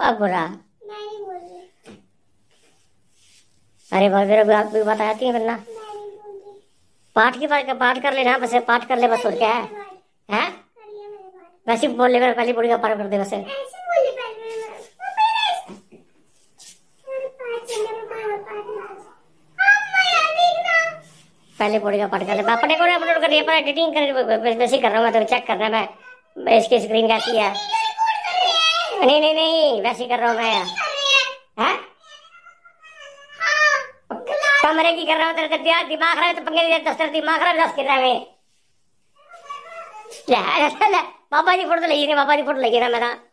अब बुरा। अरे भाई मेरे आप भी बात आती है वरना पाठ कर लेना बस, पाठ कर ले बस, और क्या है? हैं? वैसे बोल ले, पहले बूढ़ी का पाठ कर दे वैसे। पहले बूढ़ी का पाठ कर ले, अपने को अपलोड कर दिया पर एडिटिंग कर वैसे ही कर रहा हूँ मैं, तो चेक करना मैं इसकी स्क्रीन कैसी है। नहीं नहीं नहीं, वैसे ही कर रहा हूँ मैं। हैं? कमरे की कर रहा हूँ, तेरे दिमाग खराब है तो पंगे दस्तर दिमाग खराब दस कर रहा है। पापा की फोटो लगी ना, पापा की फोटो लगी ना मैं